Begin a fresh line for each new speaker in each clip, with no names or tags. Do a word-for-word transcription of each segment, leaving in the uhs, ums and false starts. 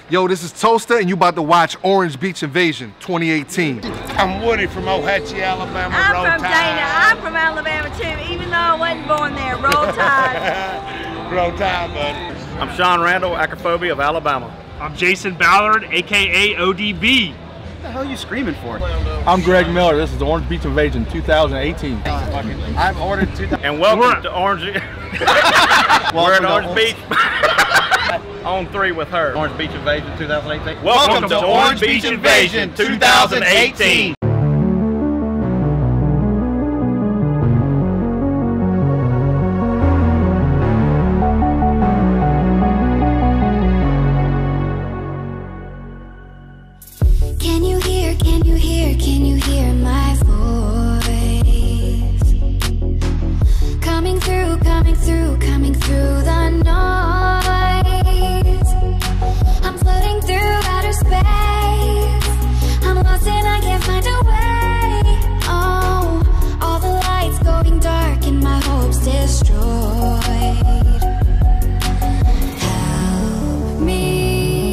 Yo, this is Toaster, and you about to watch Orange Beach Invasion twenty eighteen.
I'm Woody from Ohatchee, Alabama.
I'm
Roll
from
Tide.
Dana. I'm from Alabama too, even though I wasn't born there. Roll Tide.
Roll Tide, buddy.
I'm Sean Randall, Acrophobia of Alabama.
I'm Jason Ballard, aka O D B.
What the hell are you screaming for?
I'm Greg Miller. This is the Orange Beach Invasion two thousand eighteen.
I've ordered two thousand. And welcome
We're,
to Orange. We're at Orange Beach. On three with her. Orange Beach Invasion two thousand eighteen.
welcome, welcome to Orange Beach Invasion two thousand eighteen.
Can you hear, can you hear, can you hear my voice? Coming through, coming through, coming through the noise. I'm floating through outer space. I'm lost and I can't find a way. Oh, all the lights going dark and my hopes destroyed. Help me.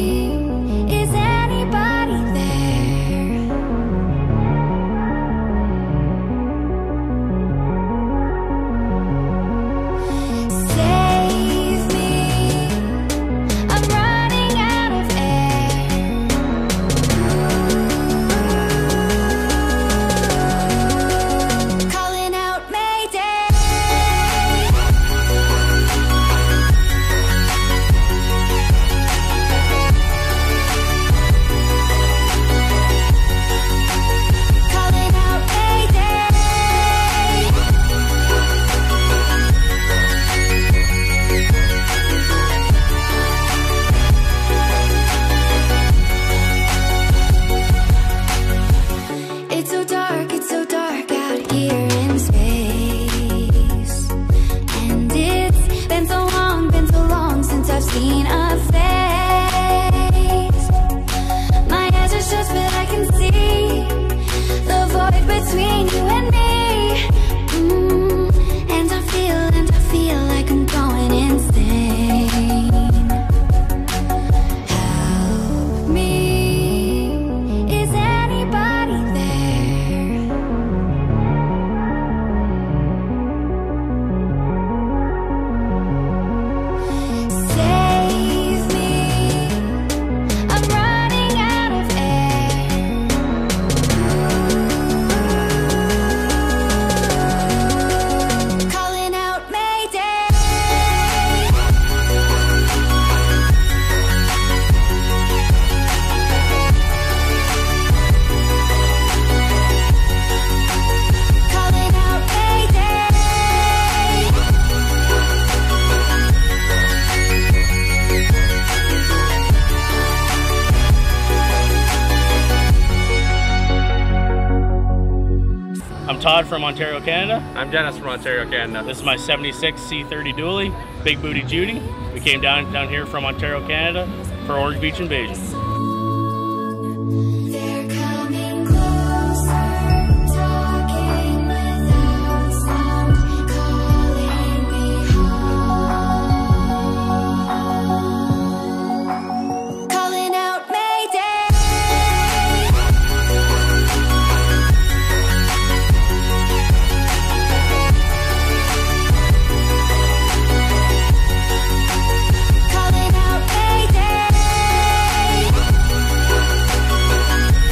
Seen a face. My eyes are shut, but I can see the void between you and me. Mm, and I feel, and I feel like I'm going insane. Help me. Is anybody there?
I'm Todd from Ontario, Canada.
I'm Dennis from Ontario, Canada.
This is my seventy-six C thirty dually, Big Booty Judy. We came down down here from Ontario, Canada for Orange Beach Invasion.
They're coming closer, talking without sound, calling me home, calling out Mayday. Calling out Mayday.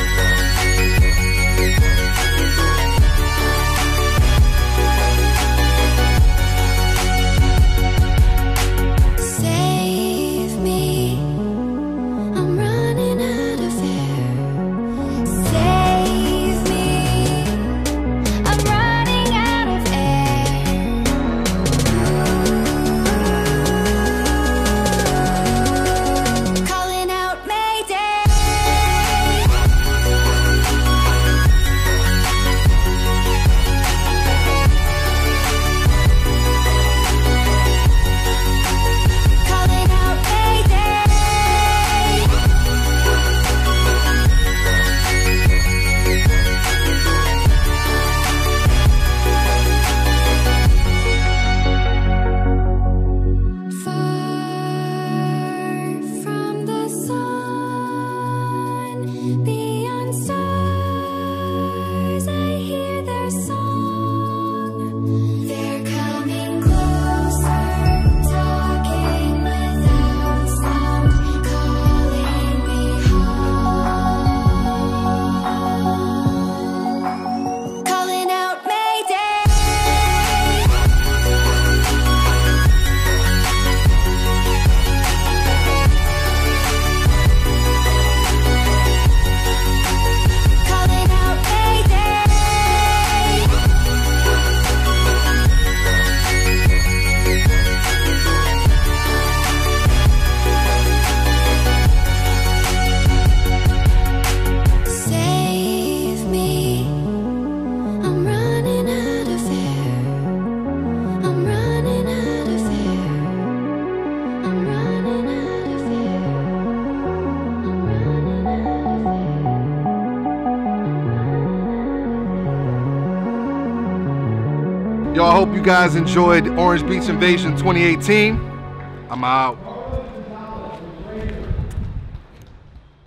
Y'all, hope you guys enjoyed Orange Beach Invasion twenty eighteen. I'm out.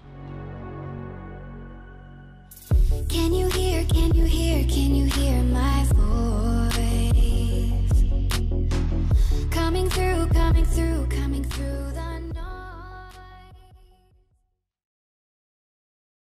Can you hear, can you hear, can you hear my